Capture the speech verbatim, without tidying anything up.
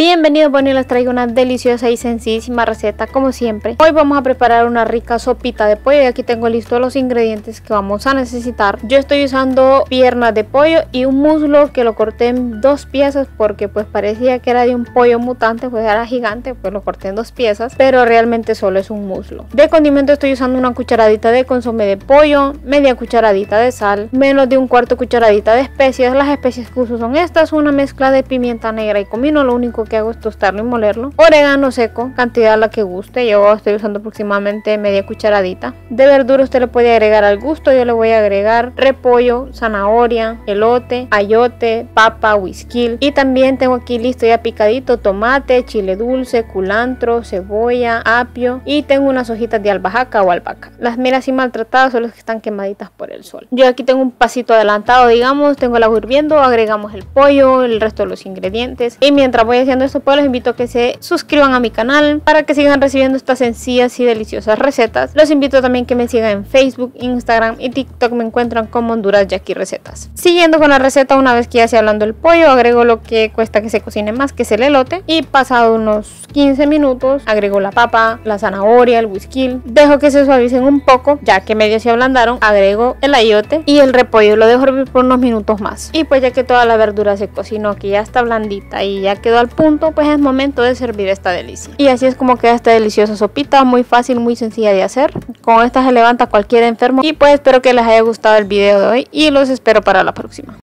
Bienvenidos, bueno, y les traigo una deliciosa y sencillísima receta como siempre. Hoy vamos a preparar una rica sopita de pollo y aquí tengo listos los ingredientes que vamos a necesitar. Yo estoy usando piernas de pollo y un muslo que lo corté en dos piezas porque pues parecía que era de un pollo mutante, pues era gigante, pues lo corté en dos piezas, pero realmente solo es un muslo. De condimento estoy usando una cucharadita de consomé de pollo, media cucharadita de sal, menos de un cuarto cucharadita de especias. Las especias que uso son estas, una mezcla de pimienta negra y comino, lo único que hago es tostarlo y molerlo, orégano seco, cantidad la que guste, yo estoy usando aproximadamente media cucharadita. De verdura usted le puede agregar al gusto, yo le voy a agregar repollo, zanahoria, elote, ayote, papa, whisky, y también tengo aquí listo ya picadito tomate, chile dulce, culantro, cebolla, apio, y tengo unas hojitas de albahaca o albahaca. Las miras así maltratadas son las que están quemaditas por el sol. Yo aquí tengo un pasito adelantado, digamos, tengo el agua hirviendo, agregamos el pollo, el resto de los ingredientes, y mientras voy haciendo esto pues los invito a que se suscriban a mi canal para que sigan recibiendo estas sencillas y deliciosas recetas. Los invito también que me sigan en Facebook, Instagram y TikTok, me encuentran como Honduras Jackie Recetas. Siguiendo con la receta, una vez que ya esté hablando el pollo, agrego lo que cuesta que se cocine más, que es el elote, y pasado unos quince minutos agrego la papa, la zanahoria, el whisky, dejo que se suavicen un poco, ya que medio se ablandaron, agrego el ayote y el repollo, lo dejo hervir por unos minutos más, y pues ya que toda la verdura se cocinó, que ya está blandita y ya quedó al punto, pues es momento de servir esta delicia. Y así es como queda esta deliciosa sopita, muy fácil, muy sencilla de hacer. Con esta se levanta cualquier enfermo. Y pues espero que les haya gustado el video de hoy y los espero para la próxima.